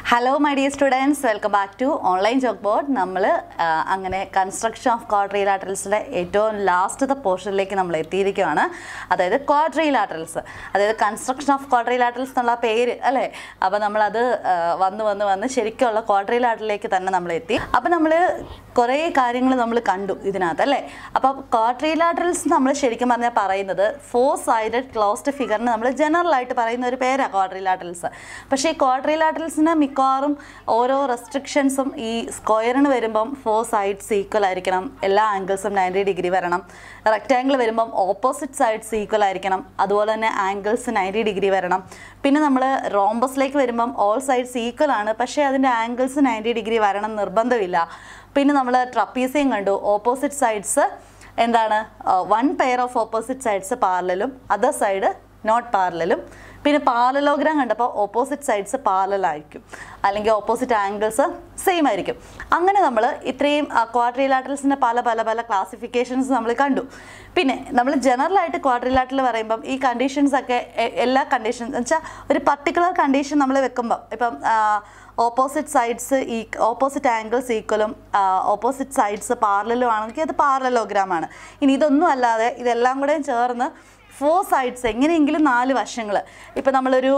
Hello my dear students, welcome back to online chalkboard. നമ്മൾ അങ്ങനെ construction of ക്വാഡ്രിലാറ്ററൽസിലെ ഏറ്റവും ലാസ്റ്റത്തെ പോർഷനിലേക്ക് നമ്മൾ എത്തിയിരിക്കുകയാണ്. അതായത് ക്വാഡ്രിലാറ്ററൽസ്, അതായത് കൺസ്ട്രക്ഷൻ ഓഫ് ക്വാഡ്രിലാറ്ററൽസ് എന്നുള്ള പേര് അല്ലേ. അപ്പോൾ നമ്മളത് വന്ന് ശരിക്കുള്ള ക്വാഡ്രിലാറ്ററിലേക്ക് തന്നെ നമ്മൾ എത്തി. അപ്പോൾ നമ്മൾ കുറേ കാര്യങ്ങൾ നമ്മൾ കണ്ടു ഇതിനകത്ത് അല്ലേ. അപ്പോൾ ക്വാഡ്രിലാറ്ററൽസ് നമ്മൾ ശരിക്കും പറഞ്ഞാൽ പറയുന്നത് 4 sided ക്ലോസ്ഡ് ഫിഗറിന് നമ്മൾ ജനറലായിട്ട് പറയുന്ന ഒരു പേരാണ് ക്വാഡ്രിലാറ്ററൽസ്. പക്ഷേ ഈ ക്വാഡ്രിലാറ്ററൽസിന് മിക്കവാറും ഓരോ റെസ്ട്രിക്ഷൻസും ഈ സ്ക്വയറിന് വരുമ്പം 4 sides ഈക്വൽ ആയിരിക്കണം, എല്ലാ ആംഗിൾസും 90 ഡിഗ്രി വരണം. റെക്റ്റാങ്കിൾ വരുമ്പം ഓപ്പോസിറ്റ് സൈഡ്സ് ഈക്വൽ ആയിരിക്കണം, അതുപോലെ തന്നെ ആംഗിൾസ് 90 ഡിഗ്രി വരണം. പിന്നെ നമ്മൾ റോംബസിലേക്ക് വരുമ്പം ഓൾ സൈഡ്സ് ഈക്വൽ ആണ്, പക്ഷേ അതിൻ്റെ ആംഗിൾസ് 90 ഡിഗ്രി വരണം നിർബന്ധമില്ല. പിന്നെ നമ്മൾ ട്രപ്പീസിയം കണ്ടു, ഓപ്പോസിറ്റ് സൈഡ്സ് എന്താണ്, 1 pair ഓഫ് ഓപ്പോസിറ്റ് സൈഡ്സ് പാരലലും അതർ സൈഡ് നോട്ട് പാരലലും. പിന്നെ പാരലോഗ്രാം കണ്ടപ്പോൾ ഓപ്പോസിറ്റ് സൈഡ്സ് പാരലായിരിക്കും, അല്ലെങ്കിൽ ഓപ്പോസിറ്റ് ആംഗിൾസ് സെയിം ആയിരിക്കും. അങ്ങനെ നമ്മൾ ഇത്രയും ക്വാഡ്രിലാറ്ററൽസിൻ്റെ പല ക്ലാസിഫിക്കേഷൻസ് നമ്മൾ കണ്ടു. പിന്നെ നമ്മൾ ജനറലായിട്ട് ക്വാഡ്രിലാറ്ററൽ പറയുമ്പം ഈ കണ്ടീഷൻസൊക്കെ എല്ലാ കണ്ടീഷൻസ് എന്ന് വെച്ചാൽ ഒരു പർട്ടിക്കുലർ കണ്ടീഷൻ നമ്മൾ വെക്കുമ്പം ഇപ്പം ഓപ്പോസിറ്റ് സൈഡ്സ് ഓപ്പോസിറ്റ് ആംഗിൾസ് ഈക്വലും ഓപ്പോസിറ്റ് സൈഡ്സ് പാരലലും ആണെങ്കിൽ അത് പാരലോഗ്രാമാണ്. ഇനി ഇതൊന്നും അല്ലാതെ ഇതെല്ലാം കൂടെ ചേർന്ന് 4 sides എങ്ങനെയെങ്കിലും 4 വശങ്ങൾ, ഇപ്പം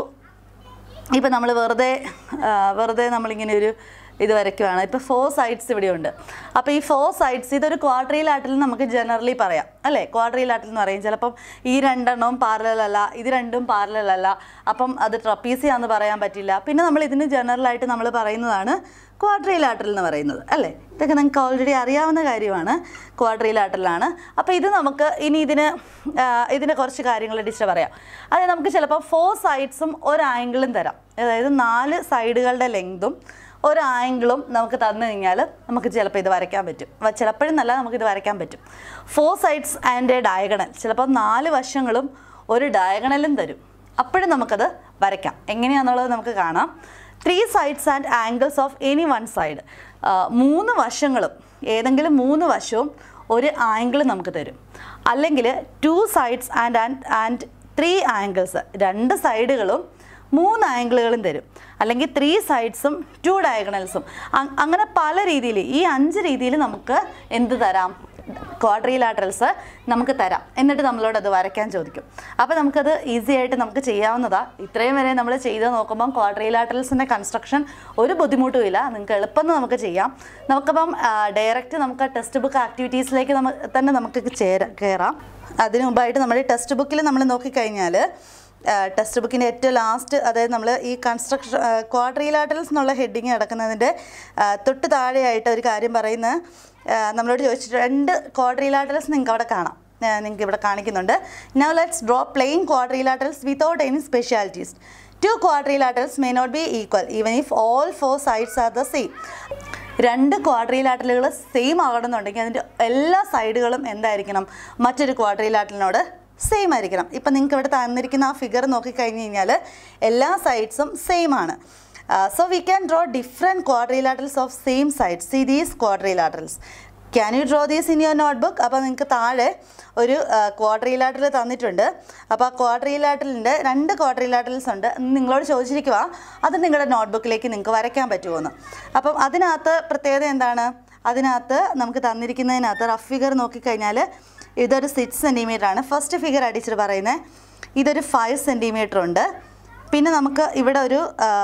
നമ്മൾ വെറുതെ നമ്മളിങ്ങനെ ഒരു ഇത് വരയ്ക്കുവാണ്. ഇപ്പോൾ 4 sides ഇവിടെയുണ്ട്. അപ്പോൾ ഈ 4 sides ഇതൊരു ക്വാഡ്രിലാറ്ററൽ നമുക്ക് ജനറലി പറയാം അല്ലേ. ക്വാഡ്രിലാറ്ററൽ എന്ന് പറയും. ചിലപ്പം ഈ രണ്ടെണ്ണവും പാരലല്ല, ഇത് രണ്ടും പാരലല്ല, അപ്പം അത് ട്രപ്പീസിയാന്ന് പറയാൻ പറ്റില്ല. പിന്നെ നമ്മൾ ഇതിന് ജനറലായിട്ട് നമ്മൾ പറയുന്നതാണ് ക്വാഡ്രിലാറ്ററൽ എന്ന് പറയുന്നത് അല്ലേ. ഇതൊക്കെ നിങ്ങൾക്ക് ഓൾറെഡി അറിയാവുന്ന കാര്യമാണ്, ക്വാഡ്രിലാറ്ററലാണ്. അപ്പോൾ ഇത് നമുക്ക് ഇനി ഇതിന് കുറച്ച് കാര്യങ്ങൾ ഡിസ്റ്റർബ് പറയാം. അതായത് നമുക്ക് ചിലപ്പോൾ 4 sidesഉം ഒരു ആംഗിളും തരാം. അതായത് 4 സൈഡുകളുടെ ലെങ്തും ഒരു ആംഗിളും നമുക്ക് തന്നു കഴിഞ്ഞാൽ നമുക്ക് ചിലപ്പോൾ ഇത് വരയ്ക്കാൻ പറ്റും. ചിലപ്പോഴും നല്ല നമുക്കിത് വരയ്ക്കാൻ പറ്റും. 4 sides ആൻഡ് എ ഡയഗണൽ, ചിലപ്പോൾ 4 വശങ്ങളും ഒരു ഡയഗണലും തരും. അപ്പോഴും നമുക്കത് വരയ്ക്കാം. എങ്ങനെയാണെന്നുള്ളത് നമുക്ക് കാണാം. 3 sides and angles of any 1 side, 3 വശങ്ങളും ഏതെങ്കിലും 3 വശവും ഒരു ആംഗിൾ നമുക്ക് തരും. അല്ലെങ്കിൽ 2 sides ആൻഡ് 3 angles, 2 സൈഡുകളും 3 ആംഗിളുകളും തരും. അല്ലെങ്കിൽ 3 sidesഉം 2 ഡയഗണൽസും. അങ്ങനെ പല രീതിയിൽ, ഈ 5 രീതിയിൽ നമുക്ക് എന്ത് തരാം, ക്വാഡ്രിലാറ്ററൽസ് നമുക്ക് തരാം. എന്നിട്ട് നമ്മളോട് അത് വരയ്ക്കാൻ ചോദിക്കും. അപ്പോൾ നമുക്കത് ഈസി ആയിട്ട് നമുക്ക് ചെയ്യാവുന്നതാണ്. ഇത്രയും വരെ നമ്മൾ ചെയ്ത് നോക്കുമ്പം ക്വാഡ്രിലാറ്ററൽസിൻ്റെ കൺസ്ട്രക്ഷൻ ഒരു ബുദ്ധിമുട്ടും ഇല്ല, നിങ്ങൾക്ക് എളുപ്പം നമുക്ക് ചെയ്യാം. നമുക്കപ്പം ഡയറക്റ്റ് നമുക്ക് ടെക്സ്റ്റ് ബുക്ക് ആക്ടിവിറ്റീസിലേക്ക് തന്നെ നമുക്ക് കയറാം. അതിനു മുമ്പായിട്ട് നമ്മുടെ ടെക്സ്റ്റ് ബുക്കിൽ നമ്മൾ നോക്കിക്കഴിഞ്ഞാൽ ടെക്സ്റ്റ് ബുക്കിൻ്റെ ഏറ്റവും ലാസ്റ്റ്, അതായത് നമ്മൾ ഈ കൺസ്ട്രക്ഷൻ ക്വാഡ്രിലാറ്ററൽസ് എന്നുള്ള ഹെഡിങ് കിടക്കുന്നതിൻ്റെ തൊട്ട് താഴെയായിട്ട് ഒരു കാര്യം പറയുന്നത് നമ്മളോട് ചോദിച്ചിട്ട് 2 ക്വാഡ്രിലാറ്ററൽസ് നിങ്ങൾക്ക് അവിടെ കാണാം, നിങ്ങൾക്ക് ഇവിടെ കാണിക്കുന്നുണ്ട്. Now let's draw plain quadrilaterals without any specialities. 2 quadrilaterals may not be equal even if all 4 sides are the same. 2 ക്വാഡ്രിലാറ്ററലുകൾ സെയിം ആകണമെന്നുണ്ടെങ്കിൽ അതിൻ്റെ എല്ലാ സൈഡുകളും എന്തായിരിക്കണം, മറ്റൊരു ക്വാഡ്രിലാറ്ററലിനോട് സെയിം ആയിരിക്കണം. ഇപ്പം നിങ്ങൾക്ക് ഇവിടെ തന്നിരിക്കുന്ന ആ ഫിഗർ നോക്കിക്കഴിഞ്ഞ് കഴിഞ്ഞാൽ എല്ലാ സൈഡ്സും സെയിം ആണ്. So we can draw different quadrilaterals of same sides. See these quadrilaterals. Can you draw these in your notebook? അപ്പോൾ നിങ്ങൾക്ക് താഴെ ഒരു ക്വാഡ്രിലാറ്ററൽ തന്നിട്ടുണ്ട്. അപ്പോൾ ആ ക്വാഡ്രിലാറ്ററലിൻ്റെ 2 ക്വാഡ്രിലാറ്ററൽസ് ഉണ്ട്. നിങ്ങളോട് ചോദിച്ചിരിക്കുക അത് നിങ്ങളുടെ നോട്ട്ബുക്കിലേക്ക് നിങ്ങൾക്ക് വരയ്ക്കാൻ പറ്റുമോയെന്ന്. അപ്പം അതിനകത്ത് പ്രത്യേകത എന്താണ്, അതിനകത്ത് നമുക്ക് തന്നിരിക്കുന്നതിനകത്ത് റഫ് ഫിഗർ നോക്കിക്കഴിഞ്ഞാൽ ഇതൊരു 6 centimeter ആണ്. ഫസ്റ്റ് ഫിഗർ അടിച്ചിട്ട് പറയുന്നത് ഇതൊരു 5 centimeter ഉണ്ട്. പിന്നെ നമുക്ക് ഇവിടെ ഒരു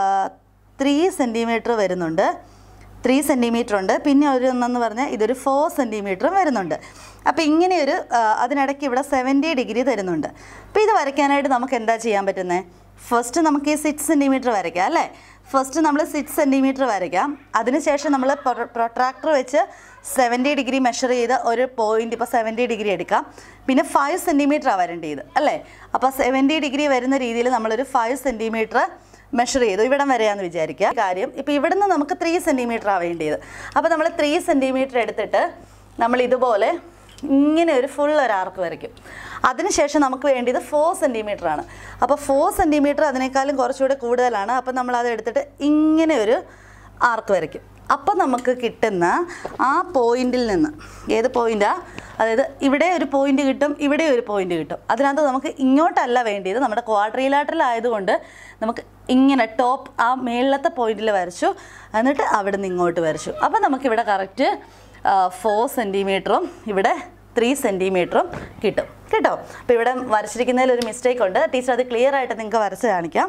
3 centimeter വരുന്നുണ്ട്, 3 centimeter ഉണ്ട്. പിന്നെ ഒരു ഒന്നെന്ന് പറഞ്ഞാൽ ഇതൊരു 4 centimeter വരുന്നുണ്ട്. അപ്പോൾ ഇങ്ങനെയൊരു അതിനിടയ്ക്ക് ഇവിടെ 70 ഡിഗ്രി തരുന്നുണ്ട്. അപ്പോൾ ഇത് വരയ്ക്കാനായിട്ട് നമുക്ക് എന്താ ചെയ്യാൻ പറ്റുന്നത്, ഫസ്റ്റ് നമുക്ക് ഈ 6 centimeter വരയ്ക്കാം അല്ലേ. ഫസ്റ്റ് നമ്മൾ 6 centimeter വരയ്ക്കാം. അതിനുശേഷം നമ്മൾ പ്രൊട്രാക്ടർ വെച്ച് 70 ഡിഗ്രി മെഷർ ചെയ്ത് ഒരു പോയിന്റ്, ഇപ്പോൾ 70 ഡിഗ്രി എടുക്കാം. പിന്നെ 5 centimeter വരേണ്ടത് അല്ലേ. അപ്പോൾ 70 ഡിഗ്രി വരുന്ന രീതിയിൽ നമ്മളൊരു 5 centimeter മെഷർ ചെയ്തു, ഇവിടം വരെയാണെന്ന് വിചാരിക്കുക. കാര്യം ഇപ്പോൾ ഇവിടുന്ന് നമുക്ക് 3 centimeter വേണ്ടത്. അപ്പോൾ നമ്മൾ 3 centimeter എടുത്തിട്ട് നമ്മൾ ഇതുപോലെ ഇങ്ങനെ ഒരു ഫുൾ ഒരു ആർക്ക് വരയ്ക്കും. അതിനുശേഷം നമുക്ക് വേണ്ടത് 4 centimeter ആണ്. അപ്പോൾ 4 centimeter അതിനേക്കാളും കുറച്ചുകൂടെ കൂടുതലാണ്. അപ്പോൾ നമ്മളത് എടുത്തിട്ട് ഇങ്ങനെ ഒരു ആർക്ക് വരയ്ക്കും. അപ്പോൾ നമുക്ക് കിട്ടുന്ന ആ പോയിന്റിൽ നിന്ന് ഏത് പോയിന്റാണ്, അതായത് ഇവിടെ ഒരു പോയിന്റ് കിട്ടും, ഇവിടെ ഒരു പോയിന്റ് കിട്ടും. അതിനകത്ത് നമുക്ക് ഇങ്ങോട്ടല്ല വേണ്ടിയത്, നമ്മുടെ ക്വാഡ്രിലാറ്ററൽ ആയതുകൊണ്ട് നമുക്ക് ഇങ്ങനെ ടോപ്പ് ആ മേളിലത്തെ പോയിന്റിൽ വരച്ചു, എന്നിട്ട് അവിടെ നിന്ന് ഇങ്ങോട്ട് വരച്ചു. അപ്പോൾ നമുക്കിവിടെ കറക്റ്റ് 4 സെൻറ്റിമീറ്ററും ഇവിടെ 3 സെൻറ്റിമീറ്ററും കിട്ടും കേട്ടോ. അപ്പോൾ ഇവിടെ വരച്ചിരിക്കുന്നതിൽ ഒരു മിസ്റ്റേക്ക് ഉണ്ട്. ടീച്ചർ അത് ക്ലിയർ ആയിട്ട് നിങ്ങൾക്ക് വരച്ച് കാണിക്കാം.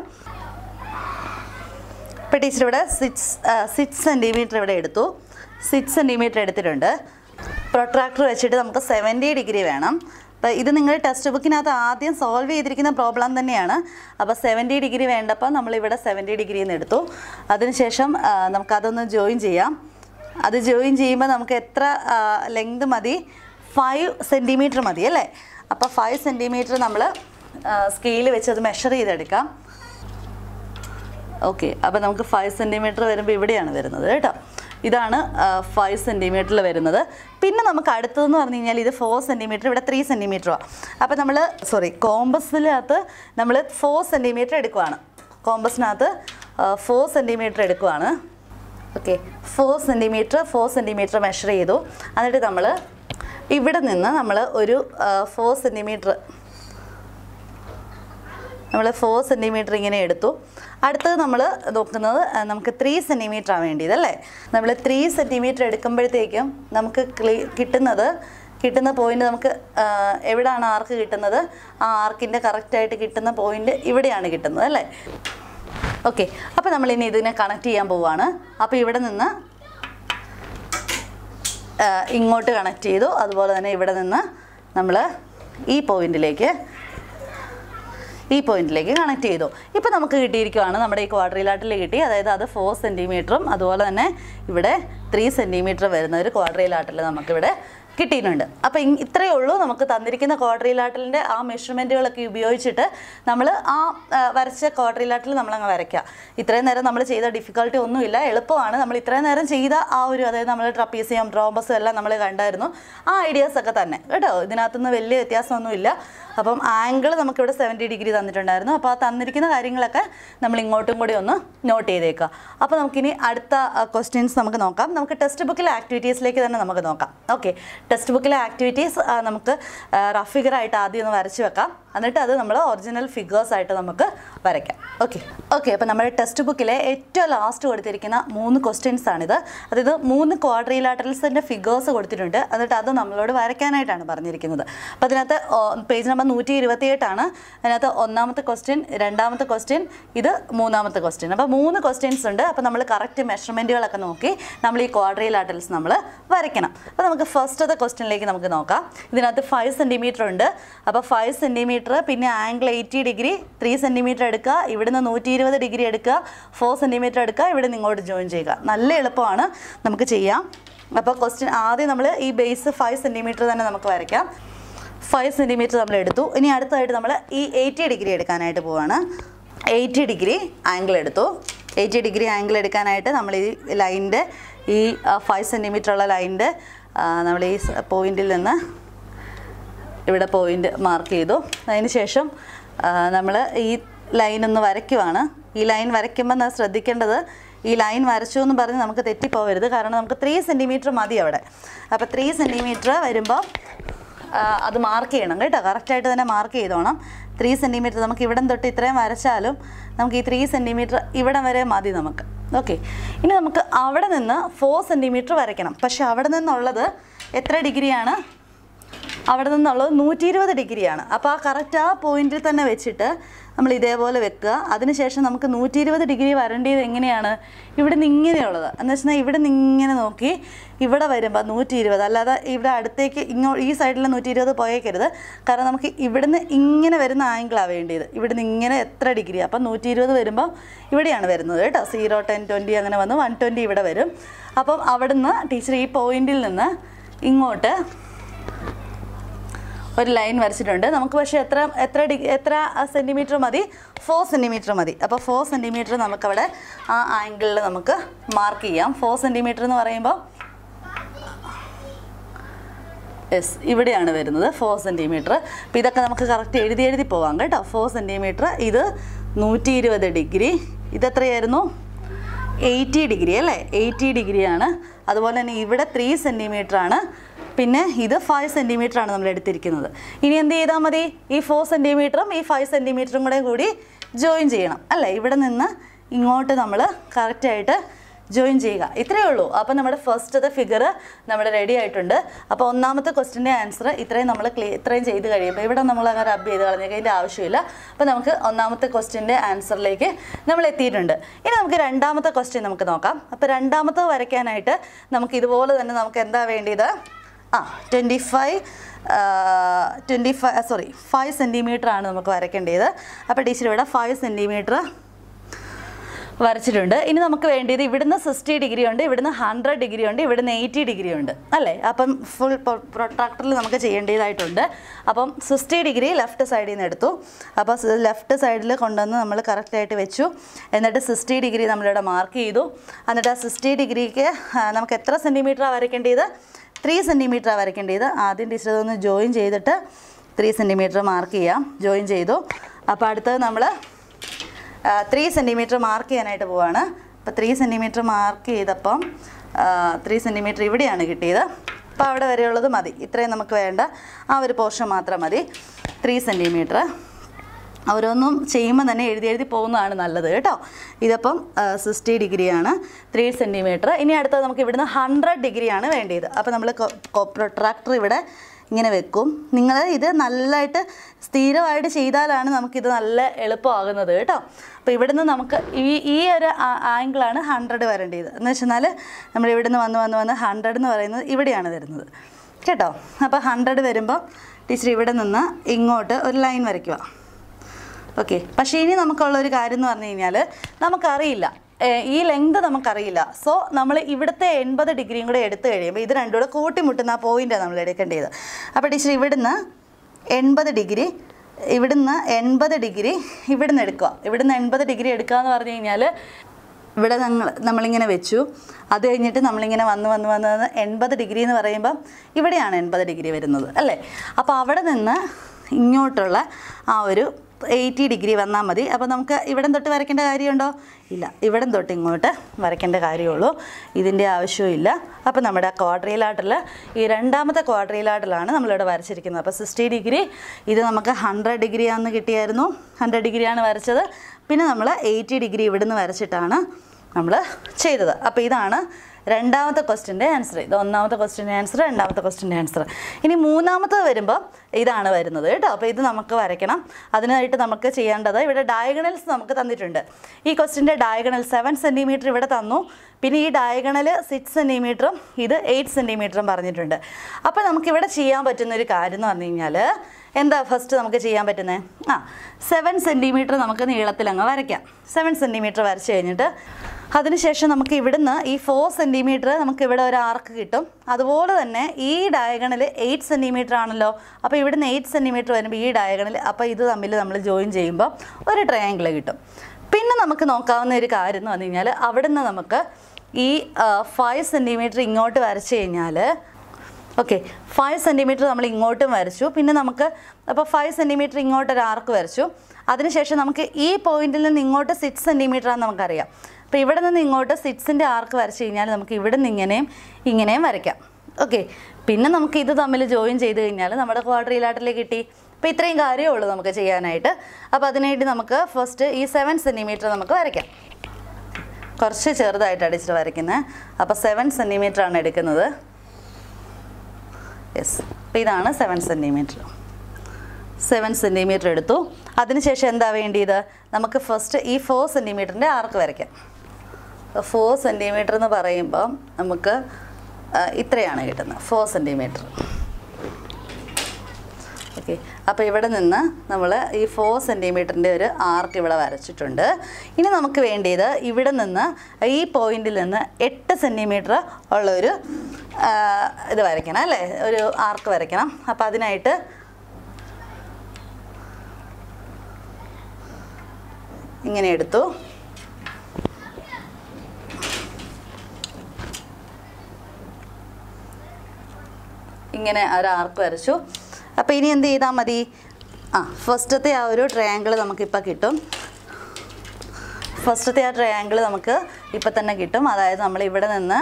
ഇപ്പോൾ ടീച്ചർ ഇവിടെ 6 സെൻറ്റിമീറ്റർ ഇവിടെ എടുത്തു, 6 സെൻറ്റിമീറ്റർ എടുത്തിട്ടുണ്ട്. പ്രൊട്രാക്ടർ വെച്ചിട്ട് നമുക്ക് 70 ഡിഗ്രി വേണം. അപ്പോൾ ഇത് നിങ്ങൾ ടെക്സ്റ്റ് ബുക്കിനകത്ത് ആദ്യം സോൾവ് ചെയ്തിരിക്കുന്ന പ്രോബ്ലം തന്നെയാണ്. അപ്പോൾ 70 ഡിഗ്രി വേണ്ടപ്പോൾ നമ്മളിവിടെ 70 ഡിഗ്രിയിൽ നിന്ന് എടുത്തു. അതിനുശേഷം നമുക്കതൊന്ന് ജോയിൻ ചെയ്യാം. അത് ജോയിൻ ചെയ്യുമ്പോൾ നമുക്ക് എത്ര ലെങ്ത് മതി, 5 സെൻറ്റിമീറ്റർ മതി അല്ലേ. അപ്പോൾ 5 സെൻറ്റിമീറ്റർ നമ്മൾ സ്കെയിൽ വെച്ച് അത് മെഷർ ചെയ്തെടുക്കാം. ഓക്കെ, അപ്പോൾ നമുക്ക് 5 സെൻറ്റിമീറ്റർ വരുമ്പോൾ ഇവിടെയാണ് വരുന്നത് കേട്ടോ. ഇതാണ് 5 സെൻറ്റിമീറ്ററിൽ വരുന്നത്. പിന്നെ നമുക്ക് അടുത്തതെന്ന് പറഞ്ഞു കഴിഞ്ഞാൽ ഇത് 4 സെൻറ്റിമീറ്റർ, ഇവിടെ 3 സെൻറ്റിമീറ്ററാണ്. അപ്പോൾ നമ്മൾ കോമ്പസിനകത്ത് നമ്മൾ 4 സെൻറ്റിമീറ്റർ എടുക്കുവാണ്. കോമ്പസിനകത്ത് 4 സെൻറ്റിമീറ്റർ എടുക്കുവാണ്. ഓക്കെ, 4 സെൻറ്റിമീറ്റർ മെഷർ ചെയ്തു. എന്നിട്ട് നമ്മൾ ഇവിടെ നിന്ന് നമ്മൾ ഒരു 4 സെൻറ്റിമീറ്റർ ഇങ്ങനെ എടുത്തു. അടുത്തത് നമ്മൾ നോക്കുന്നത് നമുക്ക് 3 സെൻറ്റിമീറ്ററാണ് വേണ്ടിയത് അല്ലേ. നമ്മൾ 3 സെൻറ്റിമീറ്റർ എടുക്കുമ്പോഴത്തേക്കും നമുക്ക് കിട്ടുന്ന പോയിന്റ് നമുക്ക് എവിടെയാണ് ആർക്ക് കിട്ടുന്നത്, ആ ആർക്കിൻ്റെ കറക്റ്റായിട്ട് കിട്ടുന്ന പോയിന്റ് ഇവിടെയാണ് കിട്ടുന്നത് അല്ലേ. ഓക്കെ, അപ്പോൾ നമ്മളിനി ഇതിനെ കണക്ട് ചെയ്യാൻ പോവുകയാണ്. അപ്പോൾ ഇവിടെ നിന്ന് ഇങ്ങോട്ട് കണക്ട് ചെയ്തു. അതുപോലെ തന്നെ ഇവിടെ നിന്ന് നമ്മൾ ഈ പോയിന്റിലേക്ക് കണക്ട് ചെയ്തു. ഇപ്പോൾ നമുക്ക് കിട്ടിയിരിക്കുകയാണ് നമ്മുടെ ഈ ക്വാഡ്രിലാറ്ററൽ കിട്ടി. അതായത് അത് 4 സെൻറ്റിമീറ്ററും അതുപോലെ തന്നെ ഇവിടെ 3 സെൻറ്റിമീറ്റർ വരുന്ന ഒരു ക്വാഡ്രിലാറ്ററൽ നമുക്കിവിടെ കിട്ടിയിട്ടുണ്ട്. അപ്പോൾ ഇത്രയേ ഉള്ളൂ. നമുക്ക് തന്നിരിക്കുന്ന ക്വാഡ്രിലാറ്ററലിൻ്റെ ആ മെഷർമെൻറ്റുകളൊക്കെ ഉപയോഗിച്ചിട്ട് നമ്മൾ ആ വരച്ച ക്വാഡ്രിലാറ്ററൽ നമ്മളങ്ങ് വരയ്ക്കുക. ഇത്രയും നേരം നമ്മൾ ചെയ്ത ഡിഫിക്കൽട്ടി ഒന്നുമില്ല, എളുപ്പമാണ്. നമ്മൾ ഇത്രയും നേരം ചെയ്ത ആ ഒരു, അതായത് നമ്മൾ ട്രപ്പീസിയം, റോംബസും എല്ലാം നമ്മൾ കണ്ടായിരുന്നു. ആ ഐഡിയാസൊക്കെ തന്നെ കേട്ടോ. ഇതിനകത്തുനിന്ന് വലിയ വ്യത്യാസമൊന്നുമില്ല. അപ്പം ആംഗിൾ നമുക്കിവിടെ 70 ഡിഗ്രി തന്നിട്ടുണ്ടായിരുന്നു. അപ്പോൾ ആ തന്നിരിക്കുന്ന കാര്യങ്ങളൊക്കെ നമ്മൾ ഇങ്ങോട്ടും കൂടി ഒന്ന് നോട്ട് ചെയ്തേക്കുക. അപ്പോൾ നമുക്കിനി അടുത്ത ക്വസ്റ്റ്യൻസ് നമുക്ക് നോക്കാം. നമുക്ക് ടെക്സ്റ്റ് ബുക്കിലെ ആക്ടിവിറ്റീസിലേക്ക് തന്നെ നമുക്ക് നോക്കാം. ഓക്കെ, ടെക്സ്റ്റ് ബുക്കിലെ ആക്ടിവിറ്റീസ് നമുക്ക് റഫ് ഫിഗറായിട്ട് ആദ്യം ഒന്ന് വരച്ച് വെക്കാം. എന്നിട്ട് അത് നമ്മൾ ഒറിജിനൽ ഫിഗേഴ്സായിട്ട് നമുക്ക് വരയ്ക്കാം. ഓക്കെ, അപ്പോൾ നമ്മുടെ ടെക്സ്റ്റ് ബുക്കിലെ ഏറ്റവും ലാസ്റ്റ് കൊടുത്തിരിക്കുന്ന 3 ക്വസ്റ്റ്യൻസ് ആണിത്. അതായത് 3 ക്വാഡ്രിലാറ്ററൽസിൻ്റെ ഫിഗേഴ്സ് കൊടുത്തിട്ടുണ്ട്. എന്നിട്ട് അത് നമ്മളോട് വരയ്ക്കാനായിട്ടാണ് പറഞ്ഞിരിക്കുന്നത്. അപ്പോൾ അതിനകത്ത് പേജ് നമ്പർ 128 ആണ്. അതിനകത്ത് 1ാമത്തെ ക്വസ്റ്റ്യൻ, 2ാമത്തെ ക്വസ്റ്റ്യൻ, ഇത് 3ാമത്തെ ക്വസ്റ്റ്യൻ. അപ്പോൾ 3 ക്വസ്റ്റ്യൻസ് ഉണ്ട്. അപ്പോൾ നമ്മൾ കറക്റ്റ് മെഷർമെൻറ്റുകളൊക്കെ നോക്കി നമ്മൾ ഈ ക്വാഡ്രിലാറ്ററൽസ് നമ്മൾ വരയ്ക്കണം. അപ്പോൾ നമുക്ക് ഫസ്റ്റത്തെ ക്വസ്റ്റ്യനിലേക്ക് നമുക്ക് നോക്കാം. ഇതിനകത്ത് 5 സെൻറ്റിമീറ്റർ ഉണ്ട്. അപ്പോൾ 5 സെൻറ്റിമീറ്റർ, പിന്നെ ആംഗിൾ 80 ഡിഗ്രി, 3 സെൻറ്റിമീറ്റർ എടുക്കുക, ഇവിടുന്ന് 120 ഡിഗ്രി എടുക്കുക, 4 സെൻറ്റിമീറ്റർ എടുക്കുക, ഇവിടെ നിന്ന് ഇങ്ങോട്ട് ജോയിൻ ചെയ്യുക. നല്ല എളുപ്പമാണ്, നമുക്ക് ചെയ്യാം. അപ്പോൾ ക്വസ്റ്റ്യൻ ആദ്യം നമ്മൾ ഈ ബേസ് 5 സെൻറ്റിമീറ്റർ തന്നെ നമുക്ക് വരയ്ക്കാം. 5 സെൻറ്റിമീറ്റർ നമ്മൾ എടുത്തു. ഇനി അടുത്തതായിട്ട് നമ്മൾ ഈ 80 ഡിഗ്രി എടുക്കാനായിട്ട് പോവാണ്. 80 ഡിഗ്രി ആംഗിൾ എടുത്തു. 80 ഡിഗ്രി ആംഗിൾ എടുക്കാനായിട്ട് നമ്മൾ ഈ ലൈനിൻ്റെ ഈ 5 സെൻറ്റിമീറ്റർ ഉള്ള ലൈനിൻ്റെ നമ്മൾ ഈ പോയിന്റിൽ നിന്ന് ഇവിടെ പോയിന്റ് മാർക്ക് ചെയ്തു. അതിന് ശേഷം നമ്മൾ ഈ ലൈനൊന്ന് വരയ്ക്കുവാണ്. ഈ ലൈൻ വരയ്ക്കുമ്പോൾ ശ്രദ്ധിക്കേണ്ടത്, ഈ ലൈൻ വരച്ചു എന്ന് പറഞ്ഞ് നമുക്ക് തെറ്റിപ്പോവരുത്. കാരണം നമുക്ക് 3 സെൻറ്റിമീറ്റർ മതി അവിടെ. അപ്പോൾ 3 സെൻറ്റിമീറ്റർ വരുമ്പോൾ അത് മാർക്ക് ചെയ്യണം കേട്ടോ. കറക്റ്റായിട്ട് തന്നെ മാർക്ക് ചെയ്തോണം. 3 സെൻറ്റിമീറ്റർ നമുക്ക് ഇവിടം തൊട്ട് ഇത്രയും വരച്ചാലും നമുക്ക് ഈ 3 സെൻറ്റിമീറ്റർ ഇവിടം വരെ മതി നമുക്ക്. ഓക്കെ, ഇനി നമുക്ക് അവിടെ നിന്ന് 4 സെൻറ്റിമീറ്റർ വരയ്ക്കണം. പക്ഷെ അവിടെ നിന്നുള്ളത് എത്ര ഡിഗ്രിയാണ്? അവിടെ നിന്നുള്ളത് 120 ഡിഗ്രിയാണ്. അപ്പോൾ ആ കറക്റ്റ് ആ പോയിന്റിൽ തന്നെ വെച്ചിട്ട് നമ്മൾ ഇതേപോലെ വെക്കുക. അതിനുശേഷം നമുക്ക് 120 ഡിഗ്രി വരേണ്ടത് എങ്ങനെയാണ്? ഇവിടെ നിന്ന് ഇങ്ങനെയുള്ളത് എന്ന് വെച്ചാൽ ഇവിടെ നിന്ന് ഇങ്ങനെ നോക്കി ഇവിടെ വരുമ്പോൾ 120, അല്ലാതെ ഇവിടെ അടുത്തേക്ക് ഈ സൈഡിൽ 120 പോയേക്കരുത്. കാരണം നമുക്ക് ഇവിടുന്ന് ഇങ്ങനെ വരുന്ന ആംഗിളാണ് വേണ്ടിയത്. ഇവിടുന്ന് ഇങ്ങനെ എത്ര ഡിഗ്രി, അപ്പം 120 വരുമ്പോൾ ഇവിടെയാണ് വരുന്നത് കേട്ടോ. 0, 10, 20 അങ്ങനെ വന്ന് 120 ഇവിടെ വരും. അപ്പം അവിടുന്ന് ടീച്ചർ ഈ പോയിന്റിൽ നിന്ന് ഇങ്ങോട്ട് ഒരു ലൈൻ വരച്ചിട്ടുണ്ട്. നമുക്ക് പക്ഷേ എത്ര സെൻറ്റിമീറ്റർ മതി? 4 സെൻറ്റിമീറ്റർ മതി. അപ്പോൾ 4 സെൻറ്റിമീറ്റർ നമുക്കവിടെ ആ ആംഗിളിൽ നമുക്ക് മാർക്ക് ചെയ്യാം. 4 സെൻറ്റിമീറ്റർ എന്ന് പറയുമ്പോൾ ഇവിടെയാണ് വരുന്നത് 4 സെൻറ്റിമീറ്റർ. അപ്പോൾ ഇതൊക്കെ നമുക്ക് കറക്റ്റ് എഴുതി പോവാം കേട്ടോ. 4 സെൻറ്റിമീറ്റർ, ഇത് 120 ഡിഗ്രി, ഇതെത്രയായിരുന്നു? 80 ഡിഗ്രി അല്ലേ, 80 ഡിഗ്രിയാണ്. അതുപോലെ തന്നെ ഇവിടെ 3 സെൻറ്റിമീറ്റർ ആണ്, പിന്നെ ഇത് 5 സെൻറ്റിമീറ്റർ ആണ് നമ്മൾ എടുത്തിരിക്കുന്നത്. ഇനി എന്ത് ചെയ്താൽ മതി, ഈ 4 സെൻറ്റിമീറ്ററും ഈ 5 സെൻറ്റിമീറ്ററും കൂടി ജോയിൻ ചെയ്യണം അല്ലേ. ഇവിടെ നിന്ന് ഇങ്ങോട്ട് നമ്മൾ കറക്റ്റായിട്ട് ജോയിൻ ചെയ്യുക, ഇത്രയേ ഉള്ളൂ. അപ്പോൾ നമ്മുടെ ഫസ്റ്റത്തെ ഫിഗർ നമ്മുടെ റെഡി ആയിട്ടുണ്ട്. അപ്പോൾ ഒന്നാമത്തെ ക്വസ്റ്റിൻ്റെ ആൻസർ ഇത്രയും നമ്മൾ ഇത്രയും ചെയ്ത് കഴിയുമ്പോൾ ഇവിടെ നമ്മൾ അങ്ങനെ റബ്ബ് ചെയ്ത് കളഞ്ഞേക്കുക, അതിൻ്റെ ആവശ്യമില്ല. അപ്പോൾ നമുക്ക് ഒന്നാമത്തെ ക്വസ്റ്റിൻ്റെ ആൻസറിലേക്ക് നമ്മൾ എത്തിയിട്ടുണ്ട്. ഇനി നമുക്ക് രണ്ടാമത്തെ ക്വസ്റ്റ്യൻ നമുക്ക് നോക്കാം. അപ്പോൾ രണ്ടാമത്തെ വരയ്ക്കാനായിട്ട് നമുക്ക് ഇതുപോലെ തന്നെ നമുക്ക് എന്താ വേണ്ടിയത്, 5 സെൻറ്റിമീറ്റർ ആണ് നമുക്ക് വരയ്ക്കേണ്ടത്. അപ്പോൾ ടീച്ചർ ഇവിടെ 5 സെൻറ്റിമീറ്റർ വരച്ചിട്ടുണ്ട്. ഇനി നമുക്ക് വേണ്ടിയത് ഇവിടുന്ന് 60 ഡിഗ്രി ഉണ്ട്, ഇവിടുന്ന് 100 ഡിഗ്രി ഉണ്ട്, ഇവിടുന്ന് 80 ഡിഗ്രി ഉണ്ട് അല്ലേ. അപ്പം ഫുൾ പ്രൊട്രാക്ടറിൽ നമുക്ക് ചെയ്യേണ്ടതായിട്ടുണ്ട്. അപ്പം 60 ഡിഗ്രി ലെഫ്റ്റ് സൈഡിൽ നിന്ന് എടുത്തു. അപ്പോൾ ലെഫ്റ്റ് സൈഡിൽ കൊണ്ടുവന്ന് നമ്മൾ കറക്റ്റായിട്ട് വെച്ചു. എന്നിട്ട് 60 ഡിഗ്രി നമ്മളിവിടെ മാർക്ക് ചെയ്തു. എന്നിട്ട് ആ 60 ഡിഗ്രിക്ക് നമുക്ക് എത്ര സെൻറ്റിമീറ്ററാണ് വരയ്ക്കേണ്ടത്, 3 സെൻറ്റിമീറ്ററാണ് വരയ്ക്കേണ്ടത്. ആദ്യം ടീച്ചർ ഇതൊന്ന് ജോയിൻ ചെയ്തിട്ട് 3 സെൻറ്റിമീറ്റർ മാർക്ക് ചെയ്യാം. ജോയിൻ ചെയ്തു. അപ്പോൾ അടുത്തത് നമ്മൾ 3 സെൻറ്റിമീറ്റർ മാർക്ക് ചെയ്യാനായിട്ട് പോവാണ്. അപ്പോൾ 3 സെൻറ്റിമീറ്റർ മാർക്ക് ചെയ്തപ്പം 3 സെൻറ്റിമീറ്റർ ഇവിടെയാണ് കിട്ടിയത്. അപ്പോൾ അവിടെ വരെയുള്ളത് മതി, ഇത്രയും നമുക്ക് വേണ്ട ആ ഒരു പോർഷൻ മാത്രം മതി. 3 സെൻറ്റിമീറ്റർ ഓരോന്നും ചെയ്യുമ്പോൾ തന്നെ എഴുതി പോകുന്നതാണ് നല്ലത് കേട്ടോ. ഇതിപ്പം 60 ഡിഗ്രിയാണ്, 3 സെൻറ്റിമീറ്റർ. ഇനി അടുത്തത് നമുക്ക് ഇവിടുന്ന് 100 ഡിഗ്രിയാണ് വേണ്ടത്. അപ്പോൾ നമ്മൾ പ്രൊട്രാക്ടർ ഇവിടെ ഇങ്ങനെ വെക്കും. നിങ്ങൾ ഇത് നല്ലതായിട്ട് സ്ഥിരമായിട്ട് ചെയ്താലാണ് നമുക്കിത് നല്ല എളുപ്പമാകുന്നത് കേട്ടോ. അപ്പോൾ ഇവിടുന്ന് നമുക്ക് ഈ ഒരു ആംഗിളാണ് 100 വരേണ്ടത്. എന്ന് വെച്ചാൽ നമ്മൾ ഇവിടുന്ന് വന്ന് 100 എന്ന് പറയുന്നത് ഇവിടെയാണ് വരുന്നത് കേട്ടോ. അപ്പോൾ 100 വരുമ്പോൾ ടീച്ചർ ഇവിടെ നിന്ന് ഇങ്ങോട്ട് ഒരു ലൈൻ വരയ്ക്കുക. ഓക്കെ. പക്ഷേ ഇനി നമുക്കുള്ളൊരു കാര്യം എന്ന് പറഞ്ഞു കഴിഞ്ഞാൽ നമുക്കറിയില്ല, ഈ ലെങ്ത് നമുക്കറിയില്ല. സോ നമ്മൾ ഇവിടുത്തെ 80 ഡിഗ്രിയും കൂടെ എടുത്തു കഴിയുമ്പോൾ ഇത് രണ്ടും കൂടെ കൂട്ടിമുട്ടുന്ന ആ പോയിൻ്റാണ് നമ്മൾ എടുക്കേണ്ടത്. അപ്പോൾ ടീച്ചർ ഇവിടുന്ന് 80 ഡിഗ്രി, ഇവിടുന്ന് 80 ഡിഗ്രി ഇവിടുന്ന് എടുക്കുക. ഇവിടുന്ന് 80 ഡിഗ്രി എടുക്കുക എന്ന് പറഞ്ഞു കഴിഞ്ഞാൽ ഇവിടെ നമ്മളിങ്ങനെ വെച്ചു. അത് കഴിഞ്ഞിട്ട് നമ്മളിങ്ങനെ വന്ന് 80 ഡിഗ്രി എന്ന് പറയുമ്പം ഇവിടെയാണ് 80 ഡിഗ്രി വരുന്നത് അല്ലേ. അപ്പോൾ അവിടെ നിന്ന് ഇങ്ങോട്ടുള്ള ആ ഒരു 80 ഡിഗ്രി വന്നാൽ മതി. അപ്പോൾ നമുക്ക് ഇവിടം തൊട്ട് വരയ്ക്കേണ്ട കാര്യമുണ്ടോ, ഇല്ല. ഇവിടം തൊട്ട് ഇങ്ങോട്ട് വരയ്ക്കേണ്ട കാര്യമുള്ളൂ, ഇതിൻ്റെ ആവശ്യമില്ല. അപ്പോൾ നമ്മുടെ ക്വാഡ്രിലാറ്ററൽ ഈ രണ്ടാമത്തെ ക്വാഡ്രിലാറ്ററലാണ് നമ്മളിവിടെ വരച്ചിരിക്കുന്നത്. അപ്പോൾ 60 ഡിഗ്രി, ഇത് നമുക്ക് 100 ഡിഗ്രിയാണെന്ന് കിട്ടിയായിരുന്നു, 100 ഡിഗ്രിയാണ് വരച്ചത്. പിന്നെ നമ്മൾ 80 ഡിഗ്രി ഇവിടുന്ന് വരച്ചിട്ടാണ് നമ്മൾ ചെയ്തത്. അപ്പോൾ ഇതാണ് രണ്ടാമത്തെ ക്വസ്റ്റിൻ്റെ ആൻസർ. ഇത് ഒന്നാമത്തെ ക്വസ്റ്റിൻ്റെ ആൻസർ, രണ്ടാമത്തെ ക്വസ്റ്റിൻ്റെ ആൻസർ. ഇനി മൂന്നാമത്തെ വരുമ്പോൾ ഇതാണ് വരുന്നത് കേട്ടോ. അപ്പോൾ ഇത് നമുക്ക് വരയ്ക്കണം. അതിനായിട്ട് നമുക്ക് ചെയ്യേണ്ടത് ഇവിടെ ഡയഗണൽസ് നമുക്ക് തന്നിട്ടുണ്ട്. ഈ ക്വസ്റ്റിൻ്റെ ഡയഗണൽ 7 സെൻറ്റിമീറ്റർ ഇവിടെ തന്നു. പിന്നെ ഈ ഡയഗണൽ 6 സെൻറ്റിമീറ്ററും ഇത് 8 സെൻറ്റിമീറ്ററും പറഞ്ഞിട്ടുണ്ട്. അപ്പോൾ നമുക്കിവിടെ ചെയ്യാൻ പറ്റുന്നൊരു കാര്യം എന്ന് പറഞ്ഞു കഴിഞ്ഞാൽ എന്താ ഫസ്റ്റ് നമുക്ക് ചെയ്യാൻ പറ്റുന്നത്, 7 സെൻറ്റിമീറ്റർ നമുക്ക് നീളത്തിലങ്ങ് വരയ്ക്കാം. 7 സെൻറ്റിമീറ്റർ വരച്ച് കഴിഞ്ഞിട്ട് അതിനുശേഷം നമുക്ക് ഇവിടുന്ന് ഈ 4 സെൻറ്റിമീറ്റർ നമുക്ക് ഇവിടെ ഒരു ആർക്ക് കിട്ടും. അതുപോലെ തന്നെ ഈ ഡയഗണൽ 8 സെൻറ്റിമീറ്റർ ആണല്ലോ. അപ്പോൾ ഇവിടുന്ന് 8 സെൻറ്റിമീറ്റർ വരുമ്പോൾ ഈ ഡയഗണൽ, അപ്പോൾ ഇത് തമ്മിൽ നമ്മൾ ജോയിൻ ചെയ്യുമ്പോൾ ഒരു ട്രയാങ്കിൾ കിട്ടും. പിന്നെ നമുക്ക് നോക്കാവുന്ന ഒരു കാര്യം എന്ന് പറഞ്ഞു കഴിഞ്ഞാൽ അവിടുന്ന് നമുക്ക് ഈ 5 സെൻറ്റിമീറ്റർ ഇങ്ങോട്ട് വരച്ച് കഴിഞ്ഞാൽ, ഓക്കെ, 5 സെൻറ്റിമീറ്റർ നമ്മൾ ഇങ്ങോട്ടും വരച്ചു. പിന്നെ നമുക്ക് അപ്പോൾ 5 സെൻറ്റിമീറ്റർ ഇങ്ങോട്ടൊരു ആർക്ക് വരച്ചു. അതിനുശേഷം നമുക്ക് ഈ പോയിന്റിൽ നിന്ന് ഇങ്ങോട്ട് 6 സെൻറ്റിമീറ്റർ ആണെന്ന് നമുക്കറിയാം. അപ്പോൾ ഇവിടെ നിന്ന് ഇങ്ങോട്ട് 6ൻ്റെ ആർക്ക് വരച്ച് കഴിഞ്ഞാൽ നമുക്ക് ഇവിടെ നിന്ന് ഇങ്ങനെയും വരയ്ക്കാം. ഓക്കെ. പിന്നെ നമുക്ക് ഇത് തമ്മിൽ ജോയിൻ ചെയ്ത് കഴിഞ്ഞാൽ നമ്മുടെ ക്വാഡ്രിലാറ്ററൽ കിട്ടി. അപ്പോൾ ഇത്രയും കാര്യമേ ഉള്ളൂ നമുക്ക് ചെയ്യാനായിട്ട്. അപ്പോൾ അതിനായിട്ട് നമുക്ക് ഫസ്റ്റ് ഈ 7 സെൻറ്റിമീറ്റർ നമുക്ക് വരയ്ക്കാം. കുറച്ച് ചെറുതായിട്ട് അടിച്ചിട്ട് വരയ്ക്കുന്നത്. അപ്പോൾ 7 സെൻറ്റിമീറ്റർ ആണ് എടുക്കുന്നത്. യെസ്. അപ്പോൾ ഇതാണ് 7 സെൻറ്റിമീറ്റർ. 7 സെൻറ്റിമീറ്റർ എടുത്തു. അതിനുശേഷം എന്താ വേണ്ടിയത്, നമുക്ക് ഫസ്റ്റ് ഈ 4 സെൻറ്റിമീറ്ററിൻ്റെ ആർക്ക് വരയ്ക്കാം. 4 സെൻറ്റിമീറ്റർ എന്ന് പറയുമ്പം നമുക്ക് ഇത്രയാണ് കിട്ടുന്നത്, 4 സെൻറ്റിമീറ്റർ. ഓക്കെ. അപ്പോൾ ഇവിടെ നിന്ന് നമ്മൾ ഈ 4 സെൻറ്റിമീറ്ററിൻ്റെ ഒരു ആർക്ക് ഇവിടെ വരച്ചിട്ടുണ്ട്. ഇനി നമുക്ക് വേണ്ടിയത് ഇവിടെ നിന്ന് ഈ പോയിന്റിൽ നിന്ന് 8 സെൻറ്റിമീറ്റർ ഉള്ളൊരു ഇത് വരയ്ക്കണം അല്ലേ, ഒരു ആർക്ക് വരയ്ക്കണം. അപ്പോൾ അതിനായിട്ട് ഇങ്ങനെ എടുത്തു. ഇങ്ങനെ ഒരു ആർക്ക് വരച്ചു. അപ്പോൾ ഇനി എന്ത് ചെയ്താൽ മതി, ഫസ്റ്റത്തെ ആ ഒരു ട്രയാങ്കിൾ നമുക്കിപ്പോൾ കിട്ടും. ഫസ്റ്റത്തെ ആ ട്രയാങ്കിൾ നമുക്ക് ഇപ്പം തന്നെ കിട്ടും. അതായത് നമ്മൾ ഇവിടെ നിന്ന്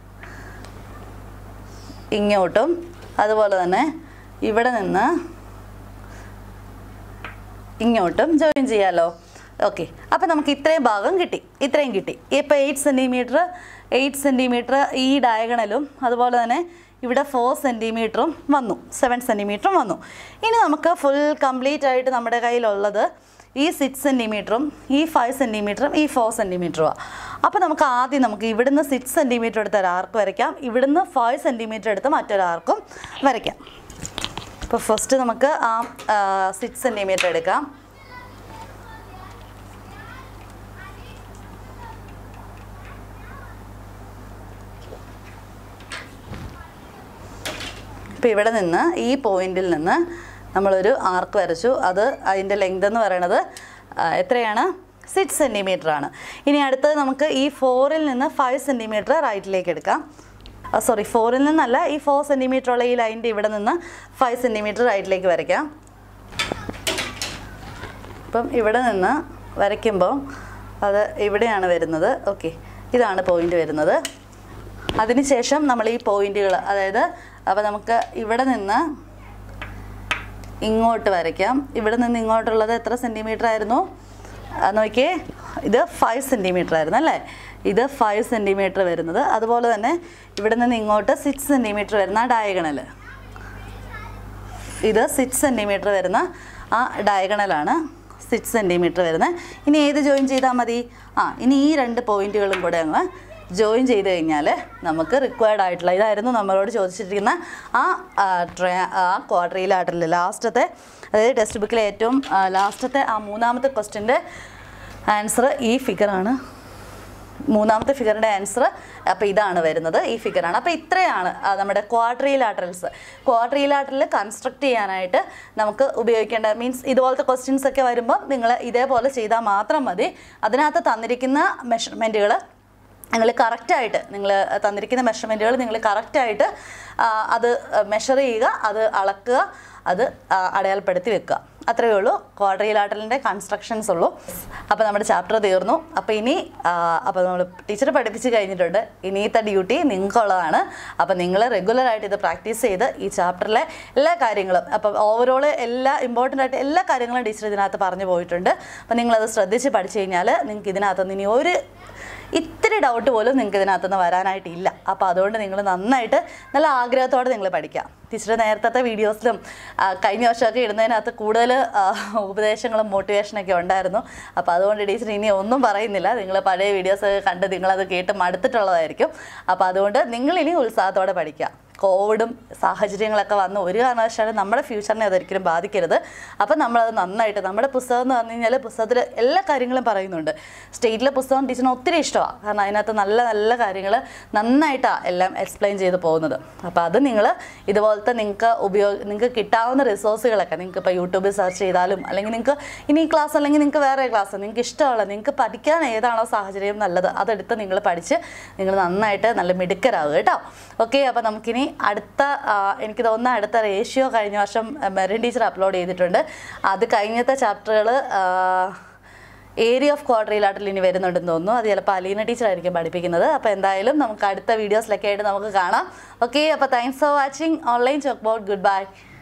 ഇങ്ങോട്ടും അതുപോലെ തന്നെ ഇവിടെ നിന്ന് ഇങ്ങോട്ടും ജോയിൻ ചെയ്യാമല്ലോ. ഓക്കെ, അപ്പോൾ നമുക്ക് ഇത്രയും ഭാഗം കിട്ടി, ഇത്രയും കിട്ടി. ഇപ്പോൾ 8 സെൻറ്റിമീറ്റർ ഈ ഡയഗണലും അതുപോലെ തന്നെ ഇവിടെ 4 സെൻറ്റിമീറ്ററും വന്നു, 7 സെൻറ്റിമീറ്ററും വന്നു. ഇനി നമുക്ക് ഫുൾ കംപ്ലീറ്റ് ആയിട്ട് നമ്മുടെ കയ്യിലുള്ളത് ഈ 6 സെൻറ്റിമീറ്ററും ഈ 5 സെൻറ്റിമീറ്ററും ഈ 4 സെൻറ്റിമീറ്ററുമാണ്. അപ്പോൾ നമുക്ക് ആദ്യം ഇവിടുന്ന് 6 സെൻറ്റിമീറ്റർ എടുത്ത് ഒരു ആർക്ക് വരയ്ക്കാം, ഇവിടുന്ന് 5 സെൻറ്റിമീറ്റർ എടുത്ത് മറ്റൊരാർക്കും വരയ്ക്കാം. അപ്പോൾ ഫസ്റ്റ് നമുക്ക് ആ 6 സെൻറ്റിമീറ്റർ എടുക്കാം. ഇപ്പോൾ ഇവിടെ നിന്ന് ഈ പോയിന്റിൽ നിന്ന് നമ്മളൊരു ആർക്ക് വരച്ചു. അതിൻ്റെ ലെങ്ത് എന്ന് പറയുന്നത് എത്രയാണ്? 6 സെൻറ്റിമീറ്റർ ആണ്. ഇനി അടുത്തത് നമുക്ക് ഈ 4ൽ നിന്ന് 5 സെൻറ്റിമീറ്റർ റൈറ്റിലേക്ക് എടുക്കാം. സോറി, 4ൽ നിന്നല്ല, ഈ 4 സെൻറ്റിമീറ്റർ ഉള്ള ഈ ലൈനിൻ്റെ ഇവിടെ നിന്ന് 5 സെൻറ്റിമീറ്റർ റൈറ്റിലേക്ക് വരയ്ക്കാം. അപ്പം ഇവിടെ നിന്ന് വരയ്ക്കുമ്പോൾ അത് ഇവിടെയാണ് വരുന്നത്. ഓക്കെ, ഇതാണ് പോയിന്റ് വരുന്നത്. അതിനുശേഷം നമ്മൾ ഈ പോയിന്റുകൾ, അതായത് അപ്പോൾ നമുക്ക് ഇവിടെ നിന്ന് ഇങ്ങോട്ട് വരയ്ക്കാം. ഇവിടെ നിന്ന് ഇങ്ങോട്ടുള്ളത് എത്ര സെൻറ്റിമീറ്റർ ആയിരുന്നു നോക്കിയേ? ഇത് 5 സെൻറ്റിമീറ്റർ ആയിരുന്നു അല്ലേ? ഇത് 5 സെൻറ്റിമീറ്റർ വരുന്നത്. അതുപോലെ തന്നെ ഇവിടെ നിന്ന് ഇങ്ങോട്ട് 6 സെൻറ്റിമീറ്റർ വരുന്ന ആ ഡയഗണൽ, ഇത് 6 സെൻറ്റിമീറ്റർ വരുന്ന ആ ഡയഗണലാണ് 6 സെൻറ്റിമീറ്റർ വരുന്നത്. ഇനി ഏത് ജോയിൻ ചെയ്താൽ മതി? ഇനി ഈ 2 പോയിന്റുകളും കൂടെ അങ്ങ് ജോയിൻ ചെയ്ത് കഴിഞ്ഞാൽ നമുക്ക് റിക്വയർഡ് ആയിട്ടുള്ള, ഇതായിരുന്നു നമ്മളോട് ചോദിച്ചിരിക്കുന്ന ആ ക്വാഡ്രിലാറ്ററൽ ലാസ്റ്റത്തെ, അതായത് ടെക്സ്റ്റ് ബുക്കിലെ ഏറ്റവും ലാസ്റ്റത്തെ ആ 3ാമത്തെ ക്വസ്റ്റ്യൻ്റെ ആൻസർ ഈ ഫിഗറാണ്. 3ാമത്തെ ഫിഗറിൻ്റെ ആൻസർ അപ്പോൾ ഇതാണ് വരുന്നത്, ഈ ഫിഗറാണ്. അപ്പോൾ ഇത്രയാണ് നമ്മുടെ ക്വാഡ്രിലാറ്ററൽസ്. ക്വാഡ്രിലാറ്ററൽ കൺസ്ട്രക്ട് ചെയ്യാനായിട്ട് നമുക്ക് ഉപയോഗിക്കേണ്ട, മീൻസ് ഇതുപോലത്തെ ക്വസ്റ്റ്യൻസ് ഒക്കെ വരുമ്പോൾ നിങ്ങൾ ഇതേപോലെ ചെയ്താൽ മാത്രം മതി. അതിനകത്ത് തന്നിരിക്കുന്ന മെഷർമെൻറ്റുകൾ നിങ്ങൾ കറക്റ്റായിട്ട്, നിങ്ങൾ തന്നിരിക്കുന്ന മെഷർമെൻറ്റുകൾ നിങ്ങൾ കറക്റ്റായിട്ട് അത് മെഷർ ചെയ്യുക, അത് അളക്കുക, അത് അടയാളപ്പെടുത്തി വെക്കുക. അത്രയേ ഉള്ളൂ ക്വാഡ്രിലാറ്ററലിൻ്റെ കൺസ്ട്രക്ഷൻസ് ഉള്ളൂ. അപ്പോൾ നമ്മുടെ ചാപ്റ്റർ തീർന്നു. അപ്പോൾ ഇനി അപ്പോൾ നമ്മൾ ടീച്ചർ പഠിപ്പിച്ച് കഴിഞ്ഞിട്ടുണ്ട്. ഇനിയത്തെ ഡ്യൂട്ടി നിങ്ങൾക്കുള്ളതാണ്. അപ്പോൾ നിങ്ങൾ റെഗുലറായിട്ട് ഇത് പ്രാക്ടീസ് ചെയ്ത് ഈ ചാപ്റ്ററിലെ എല്ലാ കാര്യങ്ങളും, അപ്പോൾ ഓവറോൾ എല്ലാ ഇമ്പോർട്ടൻ്റ് ആയിട്ട് എല്ലാ കാര്യങ്ങളും ടീച്ചർ ഇതിനകത്ത് പറഞ്ഞു പോയിട്ടുണ്ട്. അപ്പോൾ നിങ്ങളത് ശ്രദ്ധിച്ച് പഠിച്ചു കഴിഞ്ഞാൽ നിങ്ങൾക്ക് ഇതിനകത്തുനിന്ന് ഇനി ഒരു ഇത്തിരി ഡൗട്ട് പോലും നിങ്ങൾക്ക് ഇതിനകത്തുനിന്ന് വരാനായിട്ടില്ല. അപ്പോൾ അതുകൊണ്ട് നിങ്ങൾ നന്നായിട്ട് നല്ല ആഗ്രഹത്തോടെ നിങ്ങൾ പഠിക്കാം. ടീച്ചർ നേരത്തെ വീഡിയോസിലും കഴിഞ്ഞ വർഷമൊക്കെ ഇടുന്നതിനകത്ത് കൂടുതൽ ഉപദേശങ്ങളും മോട്ടിവേഷനൊക്കെ ഉണ്ടായിരുന്നു. അപ്പോൾ അതുകൊണ്ട് ടീച്ചർ ഇനി ഒന്നും പറയുന്നില്ല. നിങ്ങൾ പഴയ വീഡിയോസ് കണ്ട് നിങ്ങളത് കേട്ട് മടുത്തിട്ടുള്ളതായിരിക്കും. അപ്പോൾ അതുകൊണ്ട് നിങ്ങളിനി ഉത്സാഹത്തോടെ പഠിക്കുക. കോവിഡും സാഹചര്യങ്ങളൊക്കെ വന്ന് ഒരു കാരണവശാലും നമ്മുടെ ഫ്യൂച്ചറിനെ അതൊരിക്കലും ബാധിക്കരുത്. അപ്പം നമ്മളത് നന്നായിട്ട്, നമ്മുടെ പുസ്തകം എന്ന് പറഞ്ഞു കഴിഞ്ഞാൽ പുസ്തകത്തിൽ എല്ലാ കാര്യങ്ങളും പറയുന്നുണ്ട്. സ്റ്റേറ്റിലെ പുസ്തകം ടീച്ചറിന് ഒത്തിരി ഇഷ്ടമാണ്. കാരണം അതിനകത്ത് നല്ല നല്ല കാര്യങ്ങൾ നന്നായിട്ടാണ് എല്ലാം എക്സ്പ്ലെയിൻ ചെയ്ത് പോകുന്നത്. അപ്പോൾ അത് നിങ്ങൾ ഇതുപോലത്തെ നിങ്ങൾക്ക് കിട്ടാവുന്ന റിസോഴ്സുകളൊക്കെ നിങ്ങൾക്ക് ഇപ്പോൾ യൂട്യൂബിൽ സെർച്ച് ചെയ്താലും, അല്ലെങ്കിൽ നിങ്ങൾക്ക് ഇനി ഈ ക്ലാസ് അല്ലെങ്കിൽ നിങ്ങൾക്ക് വേറെ ക്ലാസ്, നിങ്ങൾക്ക് ഇഷ്ടമുള്ള, നിങ്ങൾക്ക് പഠിക്കാൻ ഏതാണോ സാഹചര്യം നല്ലത് അതെടുത്ത് നിങ്ങൾ പഠിച്ച് നിങ്ങൾ നന്നായിട്ട് നല്ല മിടുക്കരാകുക കേട്ടോ. ഓക്കെ, അപ്പോൾ നമുക്കിനി എനിക്ക് തോന്നുന്ന അടുത്ത റേഷ്യോ കഴിഞ്ഞ വർഷം മെറിൻ ടീച്ചർ അപ്ലോഡ് ചെയ്തിട്ടുണ്ട്. അത് കഴിഞ്ഞത്തെ ചാപ്റ്ററുകൾ ഏരിയ ഓഫ് ക്വാഡ്രിലാറ്ററൽ ഇനി വരുന്നുണ്ടെന്ന് തോന്നുന്നു. അത് ചിലപ്പോൾ അലീന ടീച്ചറായിരിക്കും പഠിപ്പിക്കുന്നത്. അപ്പോൾ എന്തായാലും നമുക്ക് അടുത്ത വീഡിയോസിലൊക്കെ ആയിട്ട് നമുക്ക് കാണാം. ഓക്കെ, അപ്പോൾ thanks for watching online chalk board. Good by.